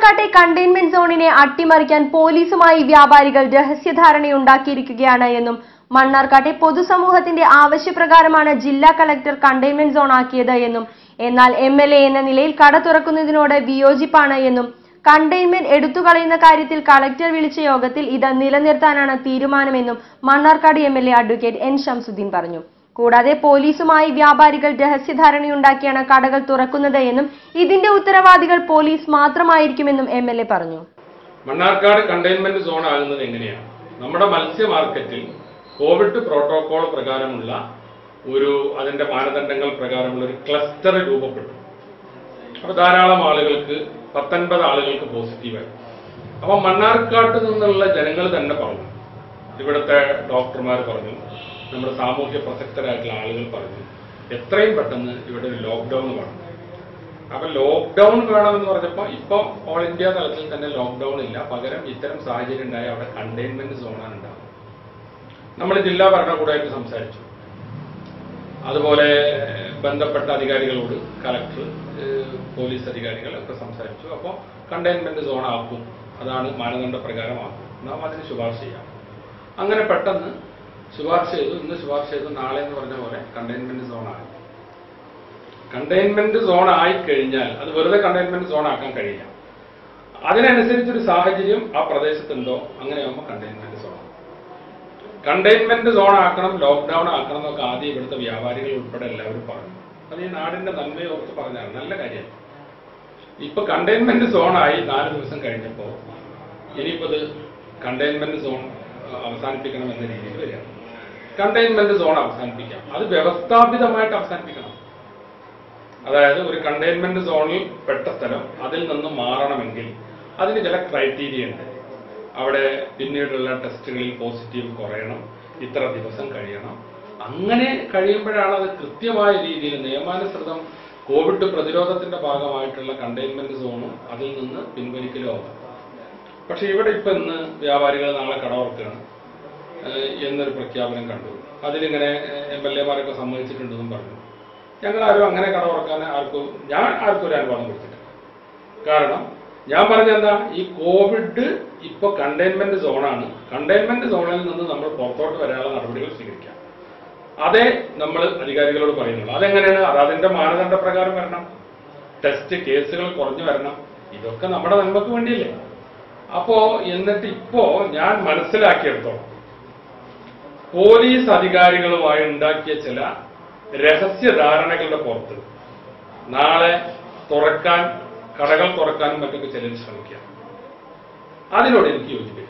മണ്ണാർക്കാട്ടെ containment സോണിനെ അട്ടിമറിക്കാൻ പോലീസുമായി വ്യാപാരികൾ രഹസ്യധാരണയുണ്ടാക്കിയിരിക്കുകയാണ് എന്നും മണ്ണാർക്കാട്ടെ പൊതുസമൂഹത്തിന്റെ ആവശ്യപ്രകാരമാണ് ജില്ലാ കളക്ടർ കണ്ടെയ്ൻമെന്റ് സോൺ ആക്കിയത് എന്നും എന്നാൽ MLA എന്ന നിലയിൽ കട തുറക്കുന്നതിനോട് വിയോജിപ്പാണ് എന്നും കണ്ടെയ്ൻമെന്റ് എടുത്തുകളയുന്ന കാര്യത്തിൽ കളക്ടർ വിളിച്ച യോഗത്തിൽ ഇത് നിലനിർത്താനാണ് തീരുമാനമെന്നും Mannarkkad MLA advocate N Shamsuddin പറഞ്ഞു. കൂടാതെ പോലീസുമായി വ്യാപാരികൾ രഹസ്യധാരണയുണ്ടാക്കിയാണ് കടകൾ തുറക്കുന്നത് എന്നും ഇതിന്റെ ഉത്തരവാദികൾ പോലീസ് മാത്രമായിരിക്കുമെന്നും MLA പറഞ്ഞു. മണ്ണാർക്കാട് കണ്ടെയ്ൻമെന്റ് സോൺ ആകുന്നത് എങ്ങനെയാണ്? നമ്മുടെ മത്സ്യ മാർക്കറ്റിൽ കോവിഡ് പ്രോട്ടോകോൾ പ്രകാരമുള്ള അതിന്റെ മാനദണ്ഡങ്ങൾ പ്രകാരമുള്ള ഒരു ക്ലസ്റ്റർ രൂപപ്പെട്ടു. അപ്പോൾ ധാരാളം ആളുകൾക്ക് 19 ആളുകൾക്ക് പോസിറ്റീവായി. അപ്പം മണ്ണാർക്കാട്ട് നിന്നുള്ള ജനങ്ങൾ തന്നെ പറഞ്ഞു, ഇവിടുത്തെ ഡോക്ടർമാർ പറഞ്ഞു, നമ്മുടെ സാമൂഹ്യ പ്രസക്തരായിട്ടുള്ള ആളുകൾ പറഞ്ഞു, എത്രയും പെട്ടെന്ന് ഇവിടെ ഒരു ലോക്ക്ഡൌൺ വേണം. അപ്പൊ ലോക്ക്ഡൌൺ വേണമെന്ന് പറഞ്ഞപ്പോൾ ഇപ്പോൾ ഓൾ ഇന്ത്യ തലത്തിൽ തന്നെ ലോക്ക്ഡൌൺ ഇല്ല, പകരം ഇത്തരം സാഹചര്യം ഉണ്ടായ അവിടെ കണ്ടെയ്ൻമെന്റ് സോണാണ് ഉണ്ടാകുന്നത്. നമ്മൾ ജില്ലാ ഭരണകൂടമായിട്ട് സംസാരിച്ചു, അതുപോലെ ബന്ധപ്പെട്ട അധികാരികളോട് കലക്ടർ, പോലീസ് അധികാരികളൊക്കെ സംസാരിച്ചു. അപ്പോൾ കണ്ടെയ്ൻമെന്റ് സോൺ ആക്കും, അതാണ് മാനദണ്ഡ പ്രകാരമാക്കും, നാം അതിന് ശുപാർശ ചെയ്യാം. അങ്ങനെ പെട്ടെന്ന് ശുപാർശ ചെയ്തു, ഇന്ന് ശുപാർശ ചെയ്തു, നാളെ എന്ന് പറഞ്ഞ പോലെ കണ്ടെയ്ൻമെന്റ് സോൺ ആയി. കണ്ടെയ്ൻമെന്റ് സോൺ ആയിക്കഴിഞ്ഞാൽ അത് വെറുതെ കണ്ടെയ്ൻമെന്റ് സോൺ ആക്കാൻ കഴിയില്ല. അതിനനുസരിച്ചൊരു സാഹചര്യം ആ പ്രദേശത്തുണ്ടോ, അങ്ങനെയാകുമ്പോൾ കണ്ടെയ്ൻമെന്റ് സോൺ. കണ്ടെയ്ൻമെന്റ് സോൺ ആക്കണം, ലോക്ക്ഡൌൺ ആക്കണം എന്നൊക്കെ ആദ്യം ഇവിടുത്തെ വ്യാപാരികൾ ഉൾപ്പെടെ എല്ലാവരും പറഞ്ഞു. അത് ഈ നാടിന്റെ നന്മയെ ഓർത്ത് പറഞ്ഞാൽ നല്ല കാര്യം. ഇപ്പൊ കണ്ടെയ്ൻമെന്റ് സോണായി 4 ദിവസം കഴിഞ്ഞപ്പോൾ ഇനിയിപ്പോ ഇത് കണ്ടെയ്ൻമെന്റ് സോൺ അവസാനിപ്പിക്കണം എന്ന രീതിയിൽ വരികയാണ്. കണ്ടെയ്ൻമെന്റ് സോൺ അവസാനിപ്പിക്കാം, അത് വ്യവസ്ഥാപിതമായിട്ട് അവസാനിപ്പിക്കണം. അതായത് ഒരു കണ്ടെയ്ൻമെന്റ് സോണിൽ പെട്ട സ്ഥലം അതിൽ നിന്ന് മാറണമെങ്കിൽ അതിന് ചില ക്രൈറ്റീരിയ ഉണ്ട്. അവിടെ പിന്നീടുള്ള ടെസ്റ്റുകളിൽ പോസിറ്റീവ് കുറയണം, ഇത്ര ദിവസം കഴിയണം. അങ്ങനെ കഴിയുമ്പോഴാണ് അത് കൃത്യമായ രീതിയിൽ നിയമാനുസൃതം കോവിഡ് പ്രതിരോധത്തിന്റെ ഭാഗമായിട്ടുള്ള കണ്ടെയ്ൻമെന്റ് സോണും അതിൽ നിന്ന് പിൻവലിക്കലോ ആകും. പക്ഷെ ഇവിടെ ഇപ്പൊ ഇന്ന് വ്യാപാരികൾ നാളെ കട തുറക്കുകയാണ് എന്നൊരു പ്രഖ്യാപനം കണ്ടു. അതിലിങ്ങനെ MLA മാരൊക്കെ സമ്മതിച്ചിട്ടുണ്ടെന്നും പറഞ്ഞു. ഞങ്ങളാരും അങ്ങനെ കട തുറക്കാൻ ഞാൻ ആർക്കും ഒരു അനുവാദം കൊടുത്തില്ല. കാരണം ഞാൻ പറഞ്ഞെന്താ, ഈ കോവിഡ് ഇപ്പൊ കണ്ടെയ്ൻമെന്റ് സോണാണ്, കണ്ടെയ്ൻമെന്റ് സോണിൽ നിന്ന് നമ്മൾ പുറത്തോട്ട് വരാനുള്ള നടപടികൾ സ്വീകരിക്കാം. അതേ നമ്മൾ അധികാരികളോട് പറയുന്നുള്ളൂ. അതെങ്ങനെയാണ്? അത് അതിന്റെ മാനദണ്ഡ പ്രകാരം വരണം, ടെസ്റ്റ് കേസുകൾ കുറഞ്ഞു വരണം. ഇതൊക്കെ നമ്മുടെ നന്മക്ക് വേണ്ടിയല്ലേ. അപ്പോ എന്നിട്ട് ഇപ്പോ ഞാൻ മനസ്സിലാക്കിയെടുത്തോളം പോലീസ് അധികാരികളുമായി ഉണ്ടാക്കിയ ചില രഹസ്യധാരണകളുടെ പുറത്ത് നാളെ കടകൾ തുറക്കാനും മറ്റൊക്കെ ചിലർ ശ്രമിക്കുക. അതിനോട് എനിക്ക് യോജിപ്പില്ല.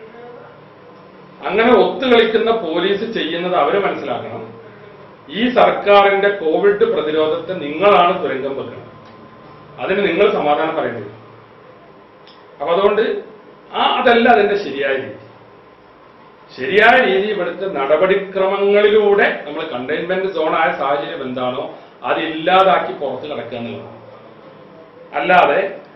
അങ്ങനെ ഒത്തുകളിക്കുന്ന പോലീസ് ചെയ്യുന്നത് അവര് മനസ്സിലാക്കണം, ഈ സർക്കാരിന്റെ കോവിഡ് പ്രതിരോധത്തെ നിങ്ങളാണ് തുരങ്കം വെക്കുന്നത്, അതിന് നിങ്ങൾ സമാധാനം പറയേണ്ടി വരും. അപ്പൊ അതുകൊണ്ട് അതല്ല അതിന്റെ ശരിയായ രീതി. ശരിയായ രീതി ഇവിടുത്തെ നടപടിക്രമങ്ങളിലൂടെ നമ്മൾ കണ്ടെയ്ൻമെന്റ് സോൺ ആയ സാഹചര്യം എന്താണോ അതില്ലാതാക്കി പുറത്ത് കിടക്കുക എന്നുള്ളതാണ്. അല്ലാതെ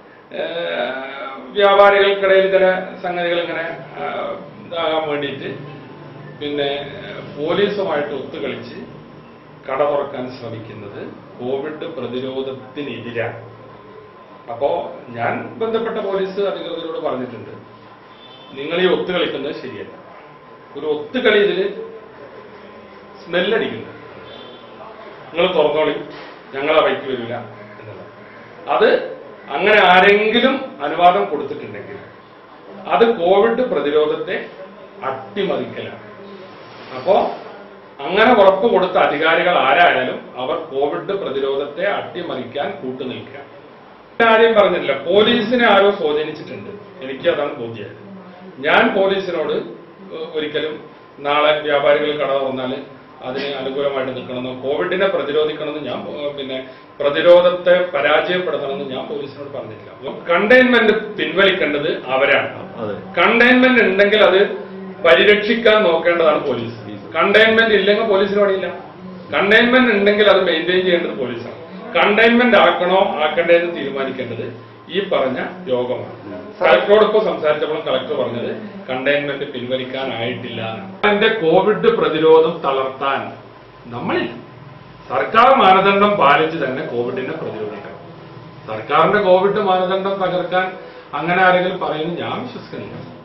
വ്യാപാരികൾക്കിടയിൽ ചില സംഗതികൾ ഇങ്ങനെ ഇതാകാൻ വേണ്ടിയിട്ട് പിന്നെ പോലീസുമായിട്ട് ഒത്തുകളിച്ച് കട തുറക്കാൻ ശ്രമിക്കുന്നത് കോവിഡ് പ്രതിരോധത്തിനെതിരാണ്. അപ്പോ ഞാൻ ബന്ധപ്പെട്ട പോലീസ് അധികൃതരോട് പറഞ്ഞിട്ടുണ്ട്, നിങ്ങൾ ഈ ഒത്തുകളിക്കുന്നത് ശരിയല്ല. ഒരു ഒത്തുകളി ഇതില് സ്മെല്ലടിക്കുന്നു, നിങ്ങൾ തുറന്നോളി, ഞങ്ങളെ വഴിക്ക് വരില്ല എന്നുള്ളത്. അത് അങ്ങനെ ആരെങ്കിലും അനുവാദം കൊടുത്തിട്ടുണ്ടെങ്കിൽ അത് കോവിഡ് പ്രതിരോധത്തെ അട്ടിമറിക്കലാണ്. അപ്പോ അങ്ങനെ ഉറപ്പ് കൊടുത്ത അധികാരികൾ ആരായാലും അവർ കോവിഡ് പ്രതിരോധത്തെ അട്ടിമറിക്കാൻ കൂട്ടുനിൽക്കുക. ആരെയും പറഞ്ഞില്ല, പോലീസിനെ ആരോ സ്വാധീനിച്ചിട്ടുണ്ട്, എനിക്ക് അതാണ് ബോധ്യമായത്. ഞാൻ പോലീസിനോട് ഒരിക്കലും നാളെ വ്യാപാരികൾ കട തുറന്നാൽ അതിന് അനുകൂലമായിട്ട് നിൽക്കണമെന്നോ കോവിഡിനെ പ്രതിരോധിക്കണമെന്ന് ഞാൻ പ്രതിരോധത്തെ പരാജയപ്പെടുത്തണമെന്ന് ഞാൻ പോലീസിനോട് പറഞ്ഞിട്ടില്ല. കണ്ടെയ്ൻമെന്റ് പിൻവലിക്കേണ്ടത് അവരാണ്. കണ്ടെയ്ൻമെന്റ് ഉണ്ടെങ്കിൽ അത് പരിരക്ഷിക്കാൻ നോക്കേണ്ടതാണ് പോലീസ്. കണ്ടെയ്ൻമെന്റ് ഇല്ലെങ്കിൽ പോലീസിന് പണിയില്ല. കണ്ടെയ്ൻമെന്റ് ഉണ്ടെങ്കിൽ അത് മെയിൻറ്റെയിൻ ചെയ്യേണ്ടത് പോലീസാണ്. കണ്ടെയ്ൻമെന്റ് ആക്കണോ ആക്കണ്ടേന്ന് തീരുമാനിക്കേണ്ടത് ഈ പറഞ്ഞ യോഗമാണ്. കളക്ടറോടൊപ്പം സംസാരിച്ചപ്പോൾ കളക്ടർ പറഞ്ഞത് കണ്ടെയ്ൻമെന്റ് പിൻവലിക്കാനായിട്ടില്ല. അതിന്റെ കോവിഡ് പ്രതിരോധം തളർത്താൻ നമ്മളില്ല. സർക്കാർ മാനദണ്ഡം പാലിച്ച് തന്നെ കോവിഡിനെ പ്രതിരോധിക്കണം. സർക്കാരിന്റെ കോവിഡ് മാനദണ്ഡം തകർക്കാൻ അങ്ങനെ ആരെങ്കിലും പറയുന്നത് ഞാൻ വിശ്വസിക്കുന്നില്ല.